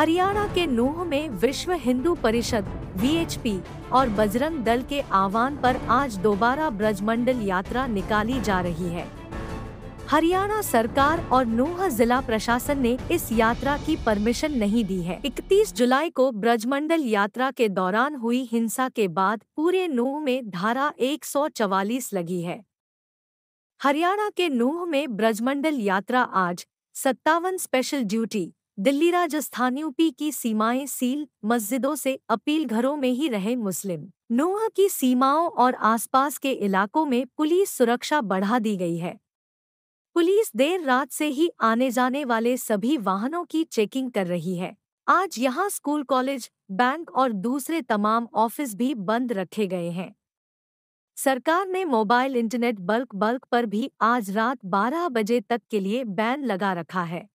हरियाणा के नूंह में विश्व हिंदू परिषद (वीएचपी) और बजरंग दल के आह्वान पर आज दोबारा ब्रजमंडल यात्रा निकाली जा रही है। हरियाणा सरकार और नूंह जिला प्रशासन ने इस यात्रा की परमिशन नहीं दी है। 31 जुलाई को ब्रजमंडल यात्रा के दौरान हुई हिंसा के बाद पूरे नूंह में धारा 144 लगी है। हरियाणा के नूंह में ब्रजमंडल यात्रा आज 57 special duty Delhi Rajasthan UP की सीमाएं सील, मस्जिदों से अपील घरों में ही रहे मुस्लिम। नूंह की सीमाओं और आसपास के इलाकों में पुलिस सुरक्षा बढ़ा दी गई है। पुलिस देर रात से ही आने जाने वाले सभी वाहनों की चेकिंग कर रही है। आज यहां स्कूल, कॉलेज, बैंक और दूसरे तमाम ऑफिस भी बंद रखे गए हैं। सरकार ने मोबाइल इंटरनेट बल्क पर भी आज रात 12 बजे तक के लिए बैन लगा रखा है।